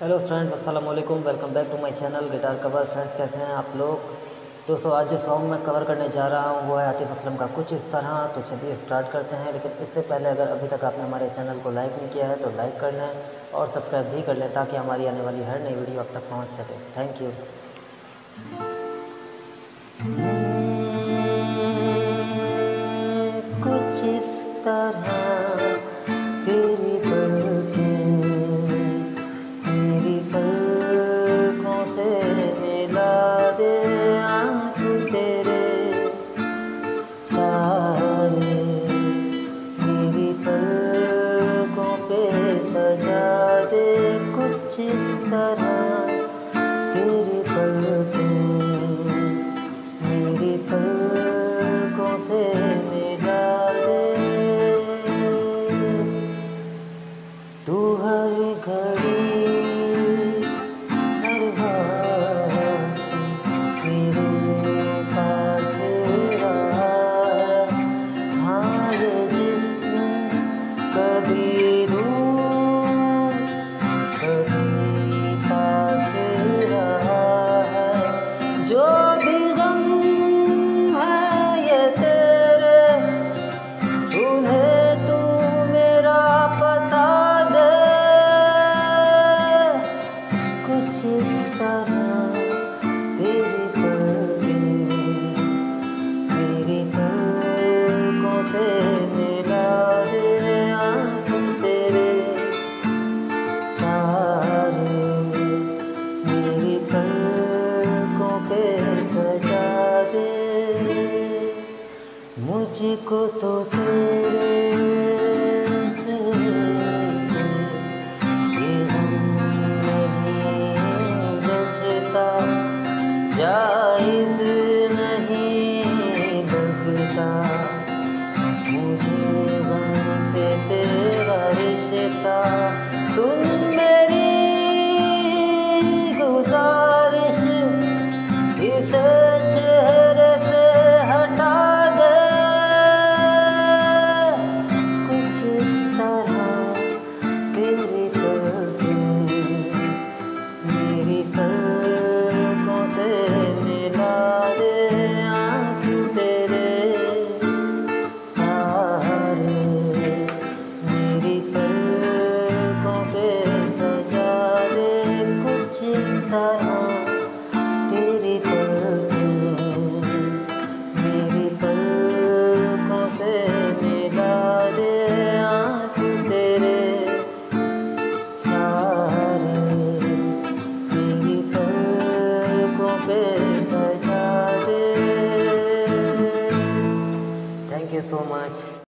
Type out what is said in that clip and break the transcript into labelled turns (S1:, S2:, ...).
S1: Hello friends, अस्सलाम वालेकुम। Welcome back to my channel guitar cover. Friends, कैसे हैं आप लोग? दोस्तों, आज जो सॉन्ग मैं कवर करने जा रहा हूं वो है आतिफ असलम का कुछ इस तरह। तो चलिए स्टार्ट करते हैं। लेकिन इससे पहले अगर अभी तक आपने हमारे चैनल को लाइक नहीं किया है तो लाइक कर लें और सब्सक्राइब भी कर लें ताकि हमारी आने वाली हर नई वीडियो आप तक पहुँच सके। Thank you. कुछ इस तरह तेरी पलकें मेरी पलकों से मिला दे, आंसू तेरे सारे मेरी पलकों पे सजा दे। कुछ इस तरह तेरी पलकें मेरी पलकों से मिला दे। तू हर घड़ी हर बात मेरे पास रहा। हाँ, ये जिस्म कभी दूर कभी पास रहा है। जो भी गम है ये तेरे, उन्हें तू मेरा पता दे। कुछ इस तरह तेरी पलकें मेरी पलकों से मिला दे, आंसू तेरे सारे मेरी पलकों पे सजा दे। मुझको तो तेरे चेहरे ये गम नहीं जचता, जायज़ नहीं लगता मुझे गम से तेरा रिश्ता। सुन मेरी गुजारिश, इसे चेहरे से हटा दे। कुछ इस तरह तेरी पलकें मेरी पलकों से मिला दे, आंसू तेरे सारे मेरी पलकों पे सजा दे। कुछ इस तरह तेरी पलकें मेरी पलकों से मिला दे, आंसू तेरे सारे मेरी पलकों पे सजा दे। Thank you so much.